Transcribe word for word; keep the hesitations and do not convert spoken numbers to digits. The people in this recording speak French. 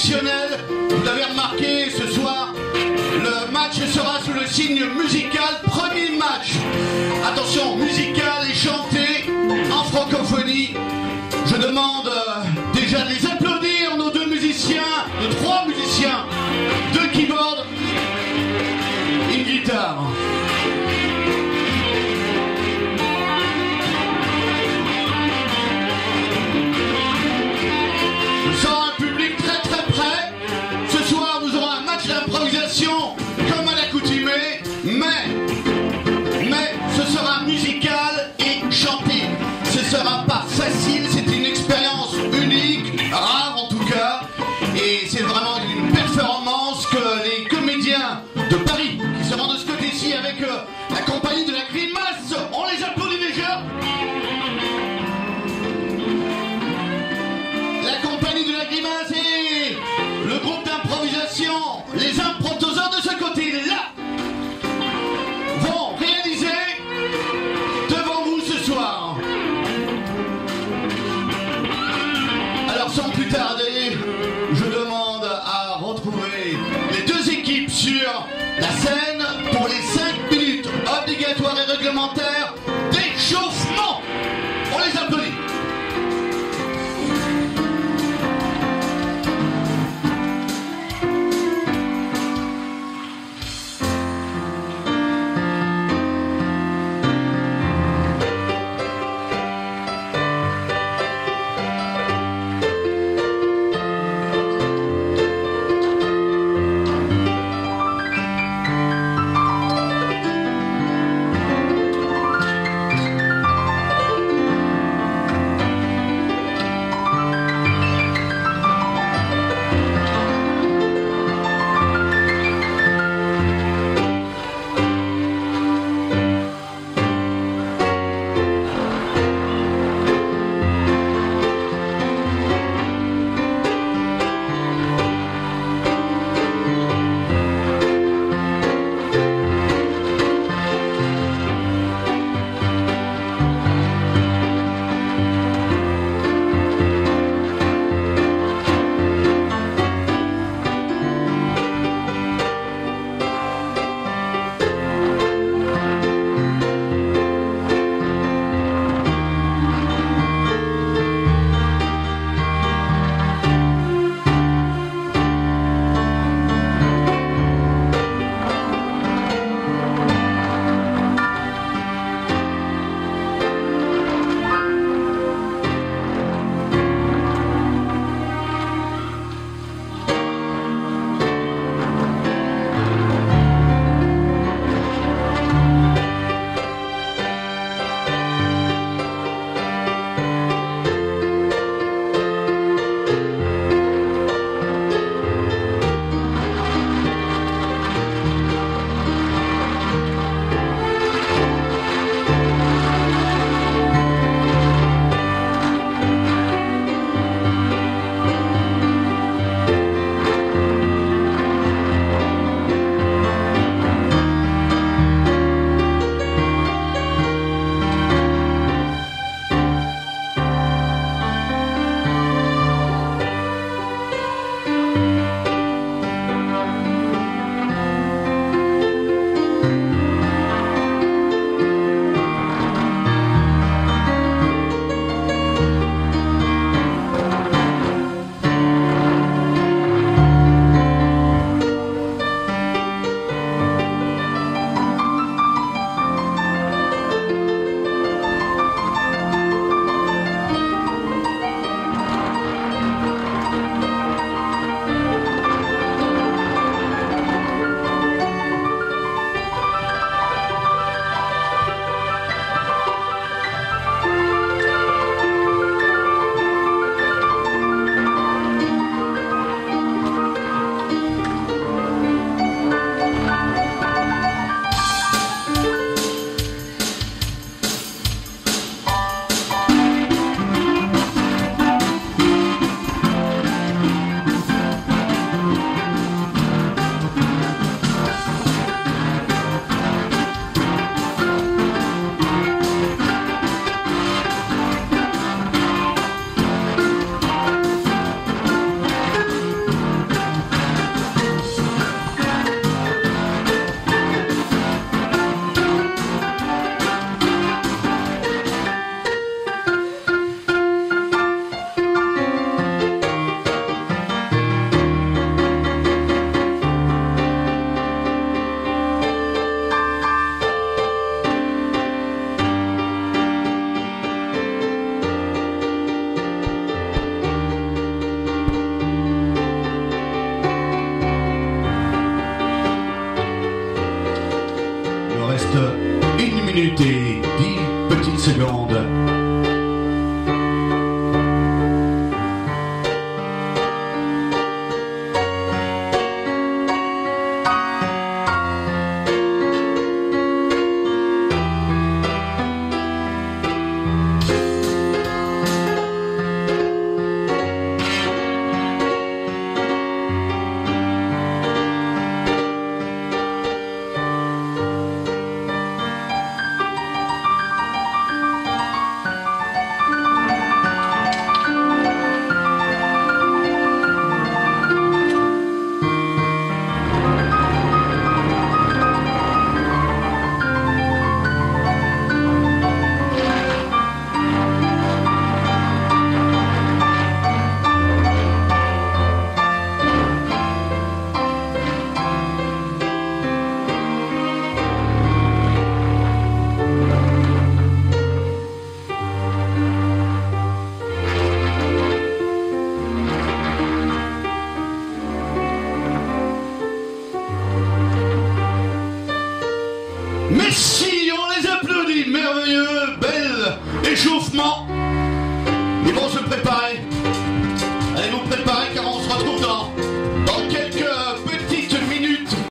exceptionnel. Vous l'avez remarqué, ce soir, le match sera sous le signe musical. Premier match, attention, musical et chanté en francophonie. Je demande euh, déjà de les applaudir, nos deux musiciens, nos trois musiciens, deux keyboards, une guitare. Je sens un public très très près. Ce soir, nous aurons un match d'improvisation comme à l'accoutumée, mais, mais ce sera musical et chanté. Ce sera pas facile, c'est une expérience unique, rare en tout cas, et c'est vraiment une performance que les comédiens de Paris qui se rendent de ce côté-ci avec euh, la compagnie de la Grimace, on les applaudit déjà. La compagnie de la Grimace et le groupe d'improvisation, les improtosaures de ce côté-là, vont réaliser devant vous ce soir. Alors sans plus tarder, je demande à retrouver les deux équipes sur la scène pour les cinq minutes obligatoires et réglementaires d'échauffement. On les applaudit. Merci, on les applaudit, merveilleux, bel échauffement. Ils vont se préparer. Allez vous préparer car on se retrouve dans